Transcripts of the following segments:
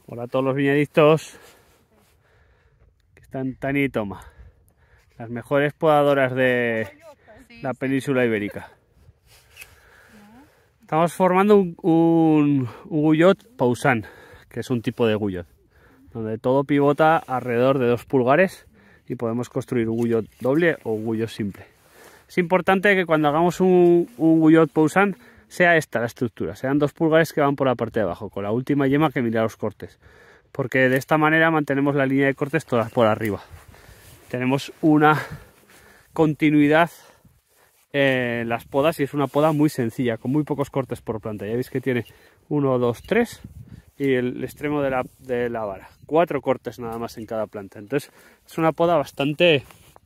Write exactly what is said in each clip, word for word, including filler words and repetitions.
Hola a todos los viñadictos que están Tani y Toma, las mejores podadoras de la península ibérica. Estamos formando un, un, un guyot Poussin, que es un tipo de guyot, donde todo pivota alrededor de dos pulgares y podemos construir un guyot doble o un guyot simple. Es importante que cuando hagamos un, un guyot Poussin sea esta la estructura, sean dos pulgares que van por la parte de abajo, con la última yema que mira los cortes, porque de esta manera mantenemos la línea de cortes todas por arriba. Tenemos una continuidad en las podas y es una poda muy sencilla, con muy pocos cortes por planta. Ya veis que tiene uno, dos, tres y el extremo de la, de la vara, cuatro cortes nada más en cada planta. Entonces es una poda bastante,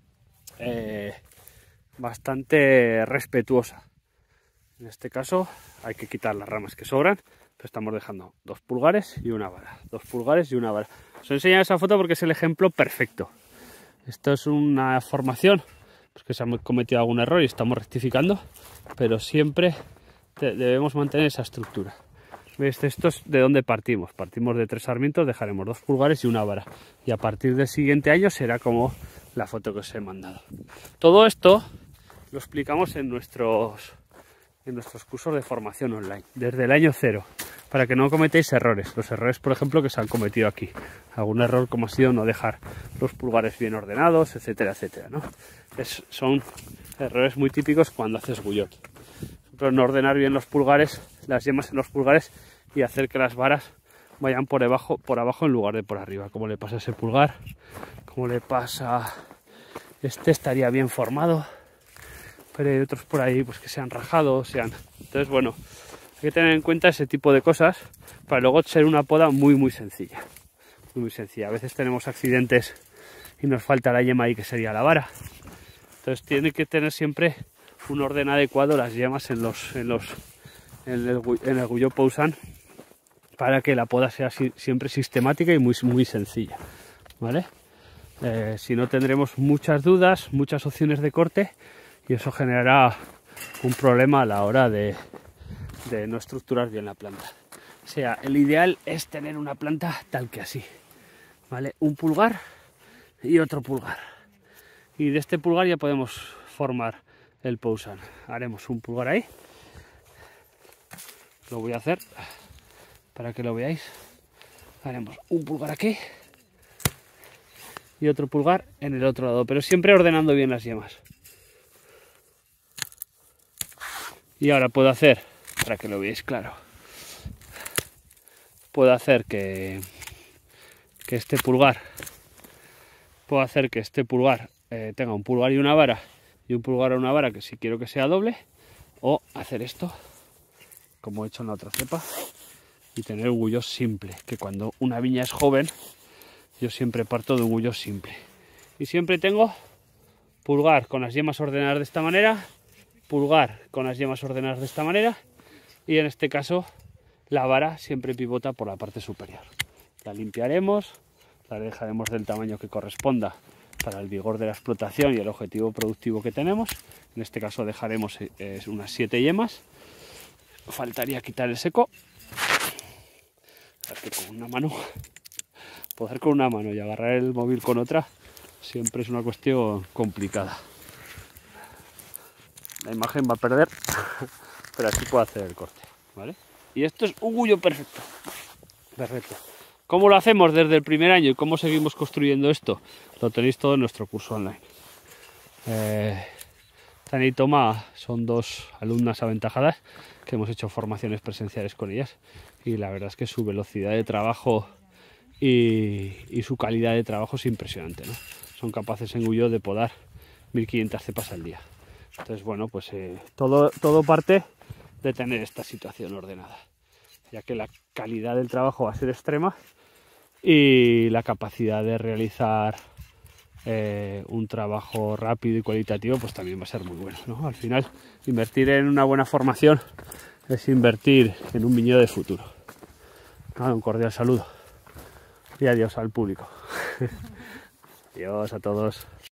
eh, bastante respetuosa. En este caso hay que quitar las ramas que sobran, pero estamos dejando dos pulgares y una vara, dos pulgares y una vara. Os he enseñado esa foto porque es el ejemplo perfecto. Esto es una formación pues que se ha cometido algún error y estamos rectificando, pero siempre debemos mantener esa estructura. ¿Veis? Esto es de dónde partimos. Partimos de tres sarmientos, dejaremos dos pulgares y una vara. Y a partir del siguiente año será como la foto que os he mandado. Todo esto lo explicamos en nuestros... en nuestros cursos de formación online, desde el año cero, para que no cometéis errores. Los errores, por ejemplo, que se han cometido aquí. Algún error como ha sido no dejar los pulgares bien ordenados, etcétera, etcétera, ¿no? Es, son errores muy típicos cuando haces guyot. Por ejemplo, no ordenar bien los pulgares, las yemas en los pulgares y hacer que las varas vayan por abajo, por abajo en lugar de por arriba, como le pasa a ese pulgar, como le pasa... Este estaría bien formado, pero hay otros por ahí pues que se han rajado, sean... Entonces, bueno, hay que tener en cuenta ese tipo de cosas para luego ser una poda muy muy sencilla. Muy, muy sencilla. A veces tenemos accidentes y nos falta la yema ahí que sería la vara. Entonces tiene que tener siempre un orden adecuado las yemas en los en los en el, en el guyot Poussin para que la poda sea si, siempre sistemática y muy, muy sencilla, ¿vale? Eh, si no tendremos muchas dudas, muchas opciones de corte, y eso generará un problema a la hora de, de no estructurar bien la planta. O sea, el ideal es tener una planta tal que así, ¿vale? Un pulgar y otro pulgar. Y de este pulgar ya podemos formar el Poussin. Haremos un pulgar ahí. Lo voy a hacer para que lo veáis. Haremos un pulgar aquí y otro pulgar en el otro lado, pero siempre ordenando bien las yemas. Y ahora puedo hacer, para que lo veáis claro, puedo hacer que, que este pulgar, puedo hacer que este pulgar eh, tenga un pulgar y una vara, y un pulgar o una vara que si quiero que sea doble, o hacer esto, como he hecho en la otra cepa, y tener un guyot simple, que cuando una viña es joven, yo siempre parto de un guyot simple. Y siempre tengo pulgar con las yemas ordenadas de esta manera, pulgar con las yemas ordenadas de esta manera, y en este caso la vara siempre pivota por la parte superior. La limpiaremos, la dejaremos del tamaño que corresponda para el vigor de la explotación y el objetivo productivo que tenemos. En este caso dejaremos eh, unas siete yemas. Faltaría quitar el seco. Que con una mano, poder con una mano y agarrar el móvil con otra siempre es una cuestión complicada. La imagen va a perder, pero así puedo hacer el corte, ¿vale? Y esto es un guyot perfecto. Perfecto. ¿Cómo lo hacemos desde el primer año y cómo seguimos construyendo esto? Lo tenéis todo en nuestro curso online. Eh, Tani y Toma son dos alumnas aventajadas que hemos hecho formaciones presenciales con ellas y la verdad es que su velocidad de trabajo y, y su calidad de trabajo es impresionante, ¿no? Son capaces en guyot de podar mil quinientas cepas al día. Entonces, bueno, pues eh, todo, todo parte de tener esta situación ordenada, ya que la calidad del trabajo va a ser extrema y la capacidad de realizar eh, un trabajo rápido y cualitativo pues también va a ser muy bueno, ¿no? Al final, invertir en una buena formación es invertir en un viñedo de futuro. Ah, un cordial saludo y adiós al público. Adiós a todos.